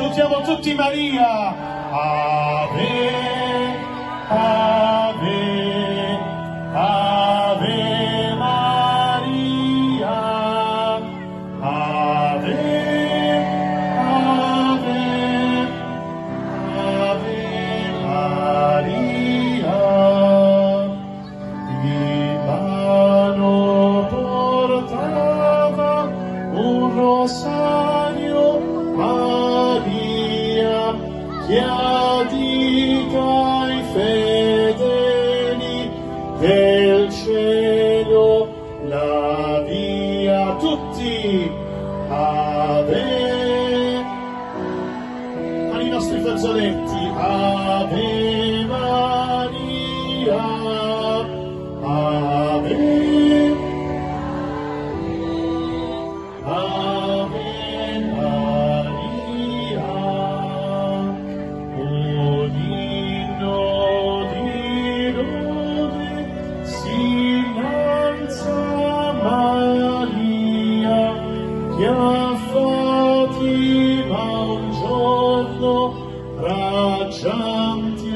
salutiamo tutti Maria. Ave, Ave, Ave Maria, Ave, Ave, Ave Maria. In mano portava un rosario Maria, che addica ai fedeli del cielo la via. Tutti Ave, con i nostri fazzoletti, Ave Maria, Ave, Ave Maria. Un inno di lode si innalza Maria, che a Fatima un giorno raggianti